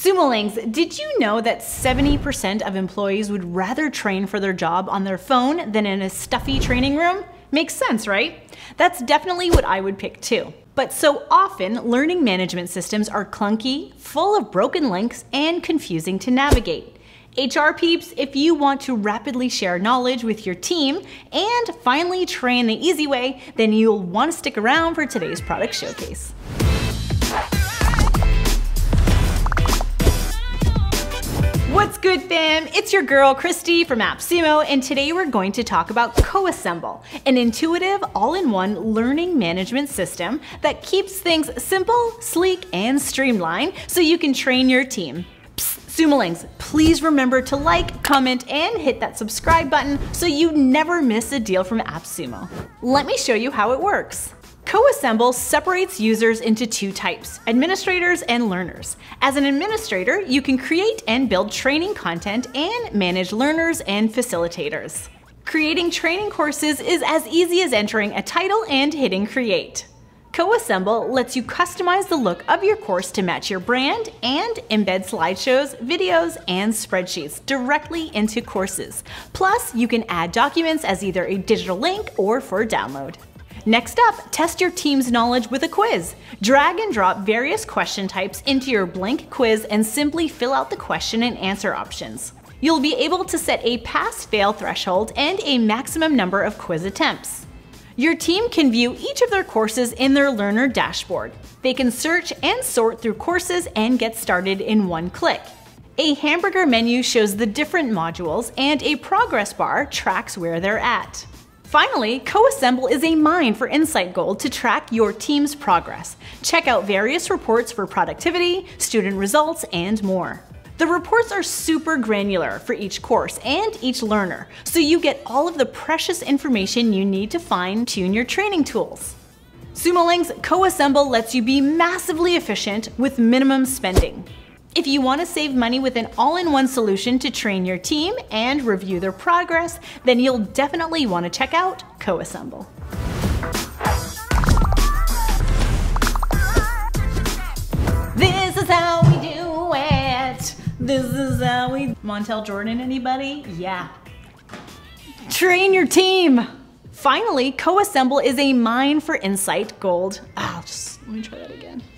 Sumolings, did you know that 70% of employees would rather train for their job on their phone than in a stuffy training room? Makes sense, right? That's definitely what I would pick too. But so often, learning management systems are clunky, full of broken links, and confusing to navigate. HR peeps, if you want to rapidly share knowledge with your team and finally train the easy way, then you'll want to stick around for today's product showcase. What's good, fam? It's your girl, Christy from AppSumo, and today we're going to talk about Coassemble, an intuitive, all-in-one learning management system that keeps things simple, sleek, and streamlined so you can train your team. Psst, Sumolings, please remember to like, comment, and hit that subscribe button so you never miss a deal from AppSumo. Let me show you how it works. Coassemble separates users into two types, administrators and learners. As an administrator, you can create and build training content and manage learners and facilitators. Creating training courses is as easy as entering a title and hitting create. Coassemble lets you customize the look of your course to match your brand and embed slideshows, videos, and spreadsheets directly into courses. Plus, you can add documents as either a digital link or for download. Next up, test your team's knowledge with a quiz. Drag and drop various question types into your blank quiz and simply fill out the question and answer options. You'll be able to set a pass-fail threshold and a maximum number of quiz attempts. Your team can view each of their courses in their learner dashboard. They can search and sort through courses and get started in one click. A hamburger menu shows the different modules, and a progress bar tracks where they're at. Finally, Coassemble is a mine for insight gold to track your team's progress. Check out various reports for productivity, student results, and more. The reports are super granular for each course and each learner, so you get all of the precious information you need to fine-tune your training tools. Sumolings, Coassemble lets you be massively efficient with minimum spending. If you want to save money with an all-in-one solution to train your team and review their progress, then you'll definitely want to check out Coassemble. This is how we do it. This is how we... Montel Jordan, anybody? Yeah. Train your team. Finally, Coassemble is a mine for insight gold. Let me try that again.